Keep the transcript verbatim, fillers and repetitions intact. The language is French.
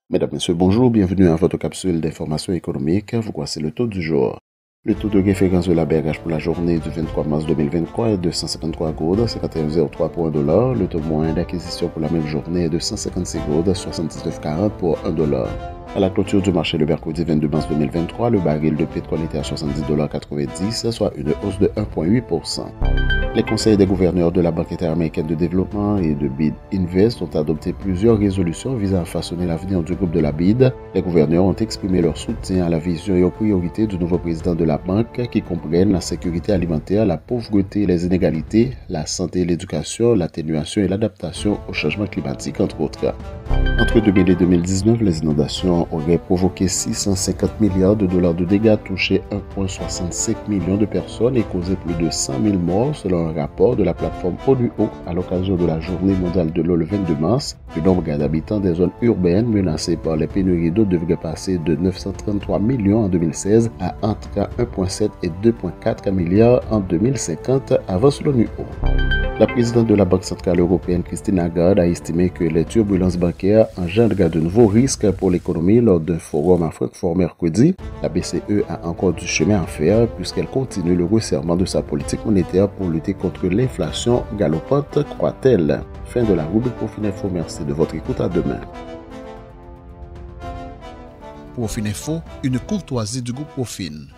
Mesdames, Messieurs, bonjour, bienvenue à votre capsule d'information économique. Voici le taux du jour. Le taux de référence de la B R H pour la journée du vingt-trois mars deux mille vingt-trois est de cent cinquante-trois goudes cinquante et un zéro trois pour un dollar. Le taux moyen d'acquisition pour la même journée est de cent cinquante-six goudes soixante-dix-neuf quarante pour un dollar. À la clôture du marché le mercredi vingt-deux mars deux mille vingt-trois, le baril de pétrole était à soixante-dix dollars quatre-vingt-dix, soit une hausse de un virgule huit pour cent. Les conseils des gouverneurs de la Banque interaméricaine de développement et de B I D Invest ont adopté plusieurs résolutions visant à façonner l'avenir du groupe de la B I D. Les gouverneurs ont exprimé leur soutien à la vision et aux priorités du nouveau président de la banque qui comprennent la sécurité alimentaire, la pauvreté et les inégalités, la santé et l'éducation, l'atténuation et l'adaptation au changement climatique, entre autres. Entre deux mille et deux mille dix-neuf, les inondations auraient provoqué six cent cinquante milliards de dollars de dégâts, touché un virgule soixante-cinq million de personnes et causé plus de cent mille morts selon un rapport de la plateforme ONU-O à l'occasion de la journée mondiale de l'eau le vingt-deux mars. Le nombre d'habitants des zones urbaines menacées par les pénuries d'eau devrait passer de neuf cent trente-trois millions en deux mille seize à entre un virgule sept et deux virgule quatre milliards en deux mille cinquante, avance l'ONU-O. La présidente de la Banque centrale européenne, Christine Lagarde, a estimé que les turbulences bancaires engendrent de nouveaux risques pour l'économie lors d'un forum à Francfort mercredi. La B C E a encore du chemin à faire puisqu'elle continue le resserrement de sa politique monétaire pour lutter contre l'inflation galopante, croit-elle. Fin de la rubrique Profininfo. Merci de votre écoute. À demain. Profininfo, une courtoisie du groupe Profin.